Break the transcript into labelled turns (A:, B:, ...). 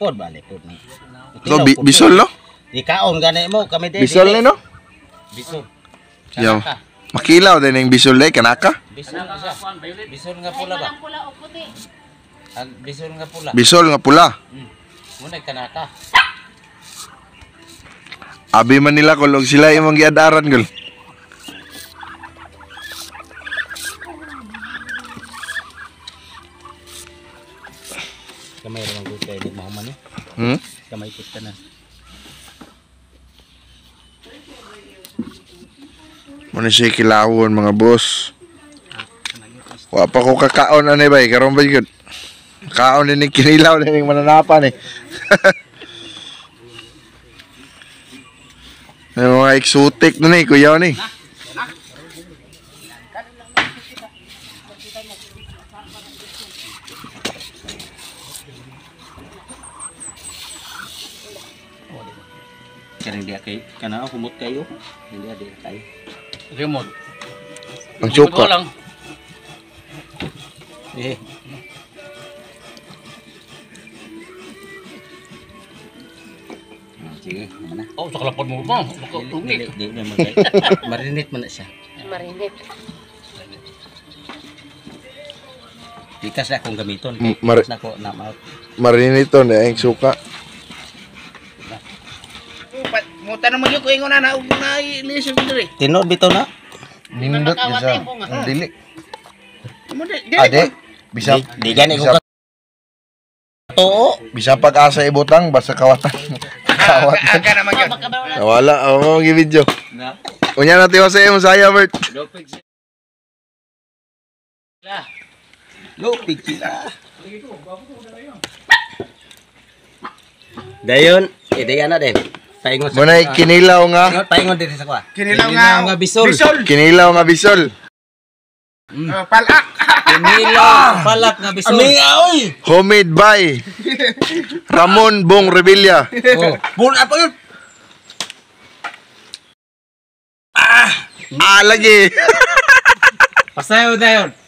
A: pod balik pod ni.
B: So bisol no?
A: Ikaon gani mo kami din.
B: Bisol ni no?
A: Bisol.
B: Yo. Makilaw din yung bisol day kanaka?
A: Bisol nga siya. Bisol nga pula ba?
C: Pula o puti.
A: Bisol nga pula.
B: Bisol nga pula.
A: Muna kanaka.
B: Abi man nila kulog sila imong giadaran gul.
A: Kamay ra man kay di mahuman ni. Kamay kit ka na.
B: Muna siya kilawon mga boss. Wa pa ko kakaon anay bay karon ba gyud. Kaon din ni kinilaw din mananapan eh. May mga exotic na ni kuya ni.
A: Karang dia kay kana humot kayo. Hindi dia kay.
D: Remote.
B: Ang suka.
D: lang.
A: Sige, mana?
D: Oh, sa kalapad mo pa.
A: Di na magay. Marinate man na siya.
C: Marinate.
A: Ikas na akong gamiton.
B: Mar-
A: Ikas na ko na
B: Marinito na ang suka.
D: Muta naman yung kuingon na ilisod diri.
A: Tinod bitaw na.
B: Nindot
C: Makawatay
B: isa.
C: ko nga.
B: Ang dili.
D: Dili.
B: Ade. Bisa
A: Di gani ko too.
B: bisa pag-asa ibutang basta kawatan. Kawatan.
D: Aga naman yun.
B: Wala ako mga video. Unya na tiwa sa imo saya Bert.
A: Lupig sila. Dayon, ideya na din. Paingon sa.
B: Muna kinilaw nga.
A: Paingon din sa kwa.
D: Kinilaw nga
A: bisol.
B: Kinilaw nga bisol.
D: Palak.
A: Kinilaw palak nga bisol. Oy.
B: Homemade by Ramon Bong Revilla.
A: Oh. Bun apa yun?
B: Lagi.
A: Pasayo dayon.